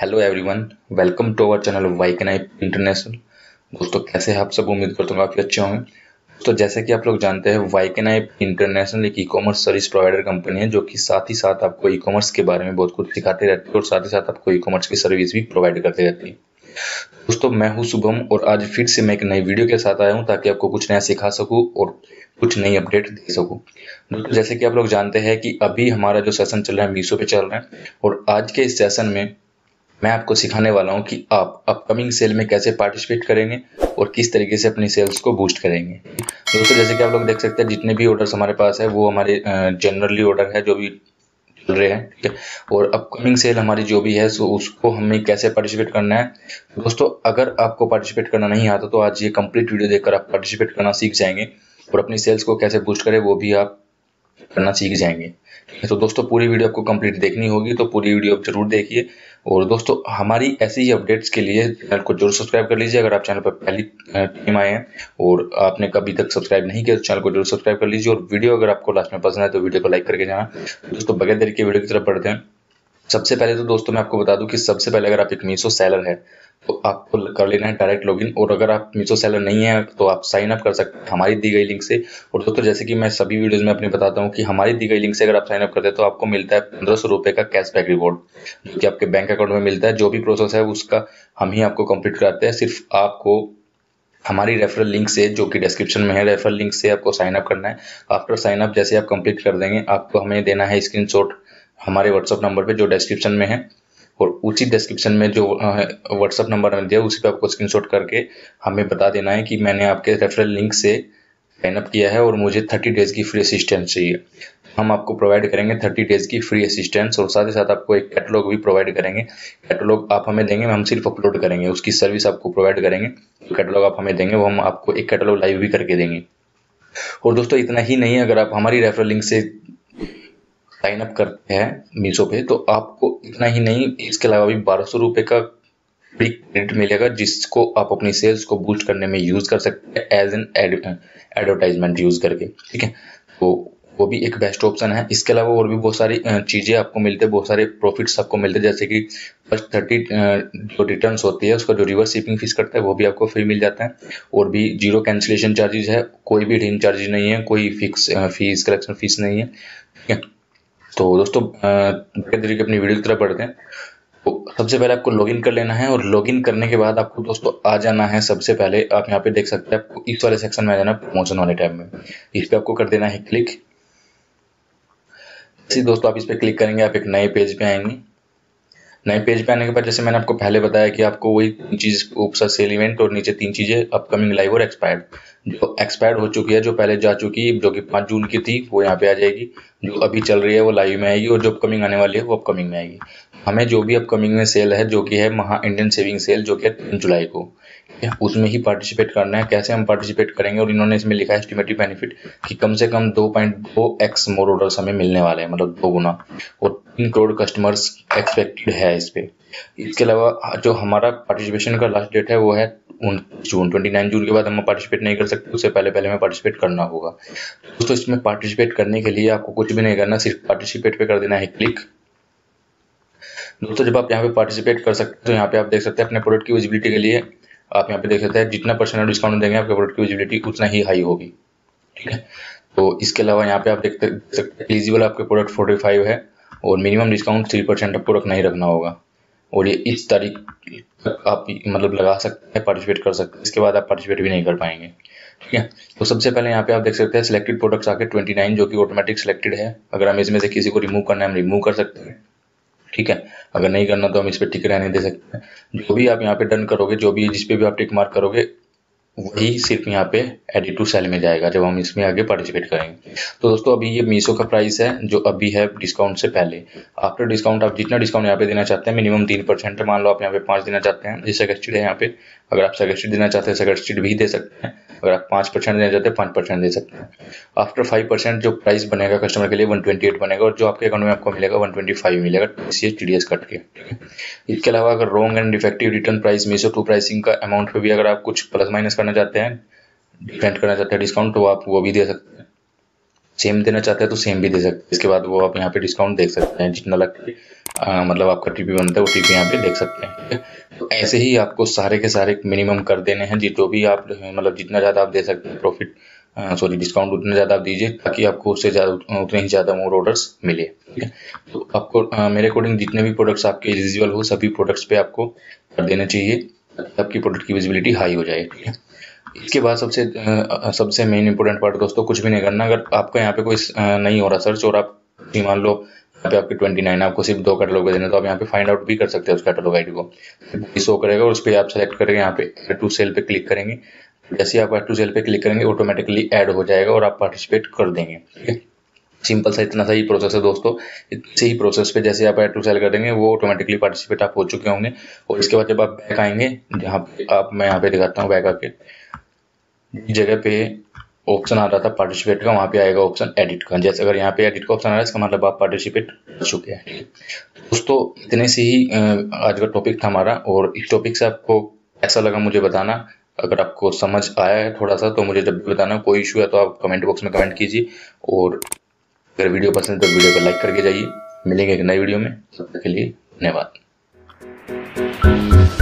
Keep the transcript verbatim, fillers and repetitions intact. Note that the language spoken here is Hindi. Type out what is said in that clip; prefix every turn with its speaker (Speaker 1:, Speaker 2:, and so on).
Speaker 1: Hello everyone, welcome to our channel YKNI international. दोस्तों कैसे हैं आप सब? उम्मीद करता हूँ काफ़ी अच्छे होंगे। तो जैसे कि आप लोग जानते हैं, वाईकेनाई इंटरनेशनल एक e commerce service provider company है जो कि साथ ही साथ आपको ई कॉमर्स के बारे में बहुत कुछ सिखाते रहती है और साथ ही साथ आपको ई कॉमर्स की सर्विस भी प्रोवाइड करती रहती है। दोस्तों मैं हूं शुभम और आज फिर से मैं एक नई वीडियो के साथ आया हूं ताकि आपको कुछ नया सिखा सकूं और कुछ नई अपडेट दे सकूं। दोस्तों जैसे कि आप लोग जानते हैं कि अभी हमारा जो सेशन चल रहा है मीशो पे चल रहा है और आज के इस सेशन में मैं आपको सिखाने वाला हूं कि आप अपकमिंग सेल में कैसे पार्टिसिपेट करेंगे और किस तरीके से अपनी सेल्स को बूस्ट करेंगे। दोस्तों जैसे कि आप लोग देख सकते हैं जितने भी ऑर्डर्स हमारे पास है वो हमारे जनरली ऑर्डर है जो भी चल रहे हैं, ठीक है। और अपकमिंग सेल हमारी जो भी है सो उसको हमें कैसे पार्टिसिपेट करना है। दोस्तों अगर आपको पार्टिसिपेट करना नहीं आता तो आज ये कंप्लीट वीडियो देखकर आप पार्टिसिपेट करना सीख जाएंगे और अपनी सेल्स को कैसे बूस्ट करें वो भी आप करना सीख जाएंगे। तो दोस्तों पूरी वीडियो आपको कंप्लीट देखनी होगी, तो पूरी वीडियो आप जरूर देखिए। और दोस्तों हमारी ऐसी ही अपडेट्स के लिए चैनल को जरूर सब्सक्राइब कर लीजिए अगर आप चैनल पर पहली टाइम आए हैं और आपने कभी तक सब्सक्राइब नहीं किया तो चैनल को जरूर सब्सक्राइब कर लीजिए। और वीडियो अगर आपको लास्ट में पसंद है तो वीडियो को लाइक करके जाना। दोस्तों बगैर देरी के वीडियो की तरफ बढ़ते हैं। सबसे पहले तो दोस्तों मैं आपको बता दूं कि सबसे पहले अगर आप एक मीशो सेलर है तो आपको कर लेना है डायरेक्ट लॉगिन। और अगर आप मीशो सेलर नहीं है तो आप साइन अप कर सकते हैं हमारी दी गई लिंक से। और दोस्तों जैसे कि मैं सभी वीडियोस में अपने बताता हूं कि हमारी दी गई लिंक से अगर आप साइन अप करते हैं तो आपको मिलता है पंद्रह सौ रुपए का कैशबैक रिवॉर्ड जो कि आपके बैंक अकाउंट में मिलता है। जो भी प्रोसेस है उसका हम ही आपको कंप्लीट कराते हैं। सिर्फ आपको हमारी रेफरल लिंक से जो कि डिस्क्रिप्शन में है, रेफरल लिंक से आपको साइन अप करना है। आफ्टर साइन अप जैसे आप कंप्लीट कर देंगे आपको हमें देना है स्क्रीनशॉट हमारे व्हाट्सएप नंबर पे जो डिस्क्रिप्शन में है। और उसी डिस्क्रिप्शन में जो व्हाट्सएप नंबर मैंने दिया उसी पे आपको स्क्रीनशॉट करके हमें बता देना है कि मैंने आपके रेफरल लिंक से साइन अप किया है और मुझे थर्टी डेज की फ्री असिस्टेंस चाहिए। हम आपको प्रोवाइड करेंगे थर्टी डेज की फ्री असिस्टेंस और साथ ही साथ आपको एक कैटलॉग भी प्रोवाइड करेंगे। कैटलॉग आप हमें देंगे, हम सिर्फ अपलोड करेंगे, उसकी सर्विस आपको प्रोवाइड करेंगे। कैटलॉग आप हमें देंगे वो हम आपको एक कैटलॉग लाइव भी करके देंगे। और दोस्तों इतना ही नहीं, अगर आप हमारी रेफरल लिंक से साइन अप करते हैं मीशो पे तो आपको इतना ही नहीं, इसके अलावा भी बारह सौ रुपए का फ्री क्रेडिट मिलेगा जिसको आप अपनी सेल्स को बूस्ट करने में यूज कर सकते हैं एज एन एडवर्टाइजमेंट यूज करके, ठीक है। तो वो भी एक बेस्ट ऑप्शन है। इसके अलावा और भी बहुत सारी चीजें आपको मिलते हैं, बहुत सारे प्रॉफिट्स आपको मिलते हैं, जैसे कि फर्स्ट थर्टी जो रिटर्न होती है उसका जो रिवर्स शिपिंग फीस करता है वो भी आपको फ्री मिल जाता है। और भी जीरो कैंसिलेशन चार्जेस है, कोई भी रिटर्न चार्जेस नहीं है, कोई फिक्स फीस कलेक्शन फीस नहीं है, ठीक है। तो दोस्तों धीरे धीरे अपनी वीडियो की तरफ बढ़ते हैं। तो सबसे पहले आपको लॉगिन कर लेना है और लॉगिन करने के बाद आपको दोस्तों आ जाना है। सबसे पहले आप यहाँ पे देख सकते हैं, आपको इस वाले सेक्शन में आ जाना है, प्रमोशन वाले टैब में। इस पे आपको कर देना है क्लिक। जैसे दोस्तों आप इस पे क्लिक करेंगे आप एक नए पेज पे आएंगे। नए पेज पे आने के बाद जैसे मैंने आपको पहले बताया कि आपको वही तीन चीज, ऊपर सेल इवेंट और नीचे तीन चीजें अपकमिंग, लाइव और एक्सपायर्ड। जो एक्सपायर्ड हो चुकी है, जो पहले जा चुकी है, जो कि पाँच जून की थी, वो यहाँ पे आ जाएगी। जो अभी चल रही है वो लाइव में आएगी और जो अपकमिंग आने वाली है वो अपकमिंग में आएगी। हमें जो भी अपकमिंग में सेल है जो कि है महा इंडियन सेविंग सेल जो कि है तीन जुलाई को, उसमें ही पार्टिसिपेट करना है। कैसे हम पार्टिसिपेट करेंगे, और इन्होंने इसमें लिखा है एस्टिमेटेड बेनिफिट कि कम से कम दो पॉइंट दो एक्स मोर ऑर्डर्स हमें मिलने वाले हैं, मतलब दो गुना, और तीन करोड़ कस्टमर्स एक्सपेक्टेड है इस पे। इसके अलावा जो हमारा पार्टिसिपेशन का लास्ट डेट है वो है जून, ट्वेंटी नाइन जून के बाद हम पार्टिसिपेट नहीं कर सकते, उससे पहले पहले हमें पार्टिसिपेट करना होगा। दोस्तों इसमें पार्टिसिपेट करने के लिए आपको कुछ भी नहीं करना, सिर्फ पार्टिसिपेट पे कर देना है क्लिक। दोस्तों जब आप यहाँ पे पार्टिसिपेट कर सकते हैं तो यहाँ पे आप देख सकते हैं अपने प्रोडक्ट की विजिबिलिटी के लिए आप यहाँ पे देख सकते हैं जितना परसेंट डिस्काउंट देंगे आपके प्रोडक्ट की विजिबिलिटी उतना ही हाई होगी, ठीक है। तो इसके अलावा यहाँ पे आप देख सकते हैं एलिजिबल आपके प्रोडक्ट फोर्टी फाइव है और मिनिमम डिस्काउंट थ्री परसेंट आपको रखना ही रखना होगा। और ये इस तारीख तक आप मतलब लगा सकते हैं, पार्टिसिपेट कर सकते हैं, इसके बाद आप पार्टिसिपेट भी नहीं कर पाएंगे, ठीक है। तो सबसे पहले यहाँ पे आप देख सकते हैं सिलेक्टेड प्रोडक्ट्स आके ट्वेंटी नाइन जो कि ऑटोमेटिक सिलेक्टेड है। अगर हम इसमें से किसी को रिमूव करना है हम रिमूव कर सकते हैं, ठीक है। अगर नहीं करना तो हम इस पर टिक रहने दे सकते हैं। जो भी आप यहाँ पे डन करोगे, जो भी जिस पे भी आप टिक मार्क करोगे वही सिर्फ यहाँ पे एडिट टू सेल में जाएगा जब हम इसमें आगे पार्टिसिपेट करेंगे। तो दोस्तों अभी ये मीशो का प्राइस है जो अभी है डिस्काउंट से पहले। आफ्टर डिस्काउंट आप जितना डिस्काउंट यहाँ पे देना चाहते हैं, मिनिमम तीन परसेंट है, मान लो आप यहाँ पे पाँच देना चाहते हैं, जैसे सजेस्टेड है यहाँ पे। अगर आप सजेस्टेड देना चाहते हैं सजेस्टेड भी दे सकते हैं, अगर आप पाँच परसेंट देना चाहते हैं पाँच परसेंट दे सकते हैं। आफ्टर फाइव परसेंट जो प्राइस बनेगा कस्टमर के लिए वन ट्वेंटी एट बनेगा और जो आपके अकाउंट में आपको मिलेगा वन ट्वेंटी फाइव मिलेगा टीडीएस कट के, ठीक है। इसके अलावा अगर wrong and defective return price Meesho to pricing का अमाउंट पे भी अगर आप कुछ प्लस माइनस करना चाहते हैं, डिपेंड करना चाहते हैं डिस्काउंट, तो आप वो भी दे सकते हैं। सेम देना चाहते हैं तो सेम भी दे सकते हैं। इसके बाद वो आप यहाँ पे डिस्काउंट देख सकते हैं, जितना लगता है मतलब आपका टीपी बनता है वो टीपी यहाँ पे देख सकते हैं, ठीक है। तो ऐसे ही आपको सारे के सारे मिनिमम कर देने हैं, जो भी आप मतलब जितना ज़्यादा आप दे सकते हैं प्रॉफिट सॉरी डिस्काउंट उतना ज़्यादा आप दीजिए, ताकि आपको उससे ज़्यादा उतने ही ज़्यादा मोर ऑर्डर्स मिले, ठीक है। तो आपको आ, मेरे अकॉर्डिंग जितने भी प्रोडक्ट्स आपके एलिजिबल हो सभी प्रोडक्ट्स पे आपको कर देना चाहिए, आपकी प्रोडक्ट की विजिबिलिटी हाई हो जाए, ठीक है। इसके बाद सबसे सबसे मेन इंपॉर्टेंट पार्ट दोस्तों, कुछ भी नहीं करना। अगर आपका यहाँ पे कोई नहीं हो रहा सर्च और आप मान लो यहाँ पे आपके ट्वेंटी नाइन आपको सिर्फ दो कैटलॉग देने, तो आप यहाँ पे फाइंड आउट भी कर सकते हैं उस कैटलॉग आईडी को, शो करेगा और उस पर आप सेलेक्ट करेंगे, यहाँ पे ऐड टू सेल पे क्लिक करेंगे। जैसे आप ऐड टू सेल पे क्लिक करेंगे ऑटोमेटिकली ऐड हो जाएगा और आप पार्टिसिपेट कर देंगे, ठीक है। सिंपल सा इतना सा ही प्रोसेस है दोस्तों। इसी ही प्रोसेस पे जैसे आप ऐड टू सेल कर देंगे वो ऑटोमेटिकली पार्टिसिपेट आप हो चुके होंगे। और इसके बाद जब आप बैक आएंगे, जहाँ पे आप मैं यहाँ पे दिखाता हूँ बैक आके, जगह पे ऑप्शन आ रहा था पार्टिसिपेट का, वहाँ पे आएगा ऑप्शन एडिट का। जैसे अगर यहाँ पे एडिट का ऑप्शन आ रहा है इसका मतलब आप पार्टिसिपेट कर चुके हैं। दोस्तों इतने से ही आज का टॉपिक था हमारा, और इस टॉपिक से आपको ऐसा लगा मुझे बताना। अगर आपको समझ आया है थोड़ा सा तो मुझे जब भी बताना, कोई इशू है तो आप कमेंट बॉक्स में कमेंट कीजिए, और अगर वीडियो पसंद है तो वीडियो को लाइक करके जाइए। मिलेंगे एक नई वीडियो में, तब तक के लिए धन्यवाद।